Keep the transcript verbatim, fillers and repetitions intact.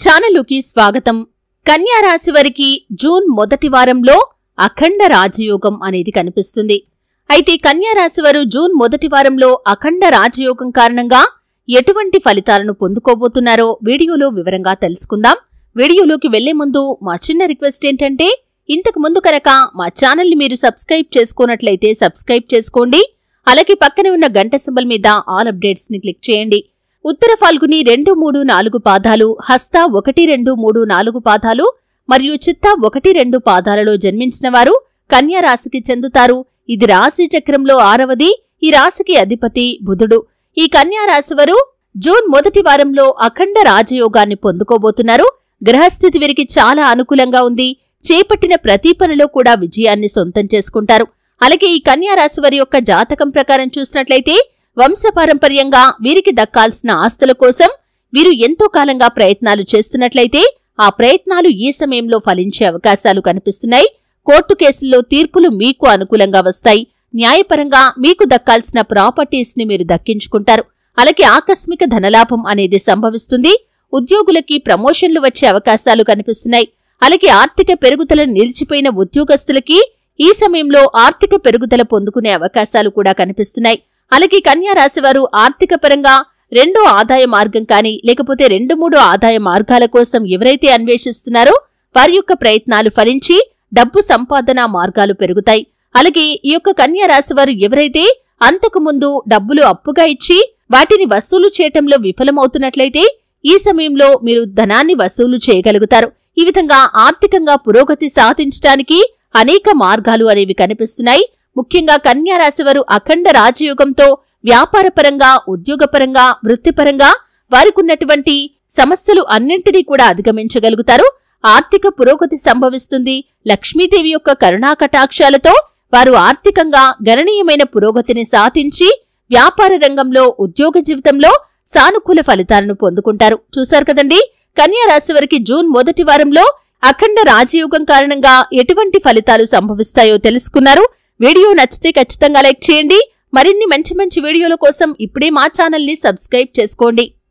ఛానలుకి స్వాగతం. కన్యా రాశి వారికి జూన్ మొదటి వారంలో అఖండ రాజయోగం అనేది కనిపిస్తుంది. అయితే కన్యా రాశి వారు జూన్ మొదటి వారంలో అఖండ రాజయోగం కారణంగా ఎటువంటి ఫలితాలను పొందుకోబోతున్నారో వీడియోలో వివరంగా తెలుసుకుందాం. వీడియోలోకి వెళ్లే ముందు మా చిన్న రిక్వెస్ట్ ఏంటంటే, ఇంతకు ముందు కనుక మా ఛానల్ని మీరు సబ్స్క్రైబ్ చేసుకోనట్లయితే సబ్స్క్రైబ్ చేసుకోండి. అలాగే పక్కనే ఉన్న గంట సింబల్ మీద ఆల్ అప్డేట్స్ ని క్లిక్ చేయండి. ఉత్తర ఫాల్గుని రెండు మూడు నాలుగు పాదాలు, హస్త ఒకటి రెండు మూడు నాలుగు పాదాలు మరియు చిత్త ఒకటి రెండు పాదాలలో జన్మించిన వారు కన్యా రాశికి చెందుతారు. ఇది రాశి చక్రంలో ఆరవది. ఈ రాశికి అధిపతి బుధుడు. ఈ కన్యా రాశి వారు జూన్ మొదటి వారంలో అఖండ రాజయోగాన్ని పొందుకోబోతున్నారు. గ్రహస్థితి వీరికి చాలా అనుకూలంగా ఉంది. చేపట్టిన ప్రతి పనిలో కూడా విజయాన్ని సొంతం చేసుకుంటారు. అలాగే ఈ కన్యా రాశి వారి యొక్క జాతకం ప్రకారం చూసినట్లయితే వంశపారంపర్యంగా వీరికి దక్కాల్సిన ఆస్తుల కోసం వీరు ఎంతో కాలంగా ప్రయత్నాలు చేస్తున్నట్లయితే ఆ ప్రయత్నాలు ఈ సమయంలో ఫలించే అవకాశాలు కనిపిస్తున్నాయి. కోర్టు కేసుల్లో తీర్పులు మీకు అనుకూలంగా వస్తాయి. న్యాయపరంగా మీకు దక్కాల్సిన ప్రాపర్టీస్ ని మీరు దక్కించుకుంటారు. అలాగే ఆకస్మిక ధనలాభం అనేది సంభవిస్తుంది. ఉద్యోగులకి ప్రమోషన్లు వచ్చే అవకాశాలు కనిపిస్తున్నాయి. అలాగే ఆర్థిక పెరుగుదల నిలిచిపోయిన ఉద్యోగస్తులకి ఈ సమయంలో ఆర్థిక పెరుగుదల పొందుకునే అవకాశాలు కూడా కనిపిస్తున్నాయి. అలాగే కన్యా రాశివారు ఆర్థిక పరంగా రెండో ఆదాయ మార్గం కానీ లేకపోతే రెండు మూడు ఆదాయ మార్గాల కోసం ఎవరైతే అన్వేషిస్తున్నారో వారి యొక్క ప్రయత్నాలు ఫలించి డబ్బు సంపాదన మార్గాలు పెరుగుతాయి. అలాగే ఈ యొక్క కన్యా రాశివారు ఎవరైతే అంతకు ముందు డబ్బులు అప్పుగా ఇచ్చి వాటిని వసూలు చేయటంలో విఫలమవుతున్నట్లయితే ఈ సమయంలో మీరు ధనాన్ని వసూలు చేయగలుగుతారు. ఈ విధంగా ఆర్థికంగా పురోగతి సాధించడానికి అనేక మార్గాలు అనేవి కనిపిస్తున్నాయి. ముఖ్యంగా కన్యా రాశివారు అఖండ రాజయోగంతో వ్యాపారపరంగా, ఉద్యోగపరంగా, వృత్తిపరంగా వారికున్నటువంటి సమస్యలు అన్నింటినీ కూడా అధిగమించగలుగుతారు. ఆర్థిక పురోగతి సంభవిస్తుంది. లక్ష్మీదేవి యొక్క కరుణా కటాక్షాలతో వారు ఆర్థికంగా గణనీయమైన పురోగతిని సాధించి వ్యాపార రంగంలో, ఉద్యోగ జీవితంలో సానుకూల ఫలితాలను పొందుకుంటారు. చూశారు కదండి, కన్యా రాశి వారికి జూన్ మొదటి వారంలో అఖండ రాజయోగం కారణంగా ఎటువంటి ఫలితాలు సంభవిస్తాయో తెలుసుకున్నారు. వీడియో నచ్చితే ఖచ్చితంగా లైక్ చేయండి. మరిన్ని మంచి మంచి వీడియోల కోసం ఇప్పుడే మా ఛానల్ని సబ్స్క్రైబ్ చేసుకోండి.